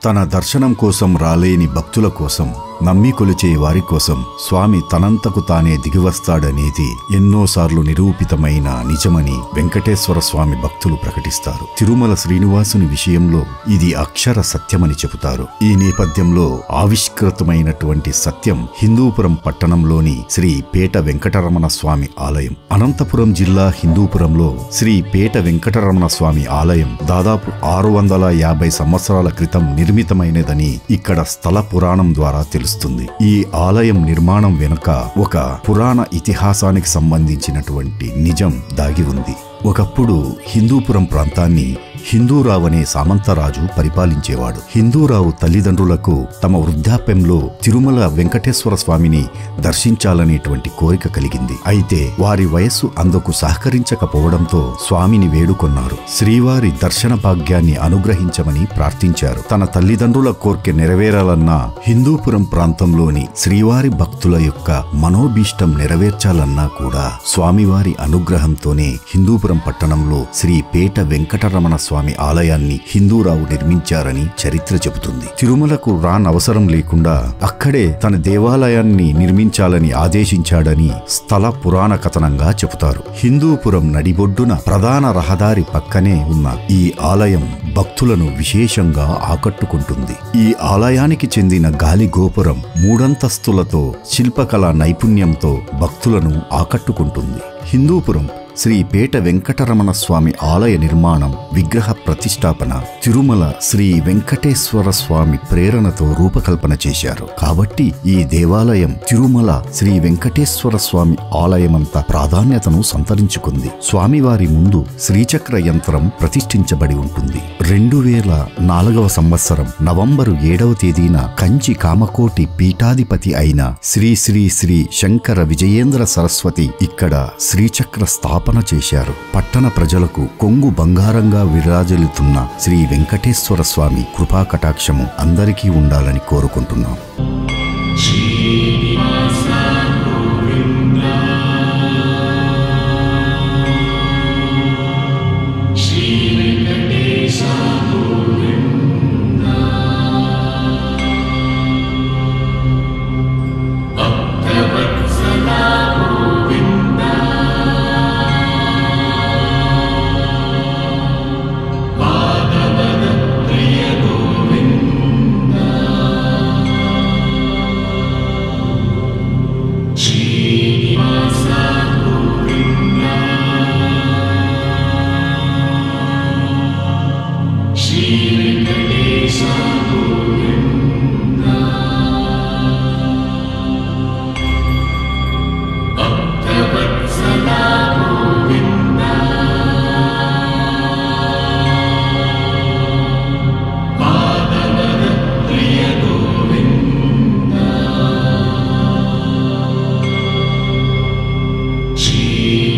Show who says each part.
Speaker 1: తన దర్శనం కోసం రాలేని భక్తుల కోసం, నమ్మి కొలిచే వారి కోసం స్వామి తనంతకు తానే దిగివస్తాడనేది ఎన్నోసార్లు నిరూపితమైన నిజమని వెంకటేశ్వర స్వామి భక్తులు ప్రకటిస్తారు. తిరుమల శ్రీనివాసుని విషయంలో ఇది అక్షర సత్యమని చెబుతారు. ఈ నేపథ్యంలో ఆవిష్కృతమైనటువంటి సత్యం హిందూపురం పట్టణంలోని శ్రీ పేట వెంకటరమణ స్వామి ఆలయం. అనంతపురం జిల్లా హిందూపురంలో శ్రీ పేట వెంకటరమణ స్వామి ఆలయం దాదాపు 650 సంవత్సరాల క్రితం నిర్మితమైనదని ఇక్కడ స్థల పురాణం ద్వారా తెలుస్తుంది. ఈ ఆలయం నిర్మాణం వెనుక ఒక పురాణ ఇతిహాసానికి సంబంధించినటువంటి నిజం దాగి ఉంది. ఒకప్పుడు హిందూపురం ప్రాంతాన్ని హిందూరావు అనే సామంతరాజు పరిపాలించేవాడు. హిందూరావు తల్లిదండ్రులకు తమ వృద్ధాప్యంలో తిరుమల వెంకటేశ్వర స్వామిని దర్శించాలనేటువంటి కోరిక కలిగింది. అయితే వారి వయస్సు అందుకు సహకరించకపోవడంతో స్వామిని వేడుకొన్నారు. శ్రీవారి దర్శన భాగ్యాన్ని అనుగ్రహించమని ప్రార్థించారు. తన తల్లిదండ్రుల కోరిక నెరవేరాలన్నా, హిందూపురం ప్రాంతంలోని శ్రీవారి భక్తుల యొక్క మనోభీష్టం నెరవేర్చాలన్నా కూడా స్వామివారి అనుగ్రహంతోనే హిందూపురం పట్టణంలో శ్రీ పేట వెంకటరమణ స్వామి ఆలయాన్ని హిందూరావు నిర్మించారని చరిత్ర చెబుతుంది. తిరుమలకు రానవసరం లేకుండా అక్కడే తన దేవాలయాన్ని నిర్మించాలని ఆదేశించాడని స్థల పురాణ కథనంగా చెబుతారు. హిందూపురం నడిబొడ్డున ప్రధాన రహదారి పక్కనే ఉన్న ఈ ఆలయం భక్తులను విశేషంగా ఆకట్టుకుంటుంది. ఈ ఆలయానికి చెందిన గాలి గోపురం 3 అంతస్తులతో శిల్పకళా నైపుణ్యంతో భక్తులను ఆకట్టుకుంటుంది. హిందూపురం శ్రీ పేట వెంకటరమణ స్వామి ఆలయ నిర్మాణం, విగ్రహ ప్రతిష్టాపన తిరుమల శ్రీ వెంకటేశ్వర స్వామి ప్రేరణతో రూపకల్పన చేశారు. కాబట్టి ఈ దేవాలయం తిరుమల శ్రీ వెంకటేశ్వర స్వామి ఆలయమంత ప్రాధాన్యతను సంతరించుకుంది. స్వామివారి ముందు శ్రీచక్ర యంత్రం ప్రతిష్ఠించబడి ఉంటుంది. 2004వ సంవత్సరం నవంబరు 7వ తేదీన కంచి కామకోటి పీఠాధిపతి అయిన శ్రీ శ్రీ శ్రీ శంకర విజయేంద్ర సరస్వతి ఇక్కడ శ్రీచక్ర స్థాపన చేశారు. పట్టణ ప్రజలకు కొంగు బంగారంగా విరాజిల్లుతున్న శ్రీ వెంకటేశ్వర స్వామి కృపా కటాక్షము అందరికీ ఉండాలని కోరుకుంటున్నాం.
Speaker 2: She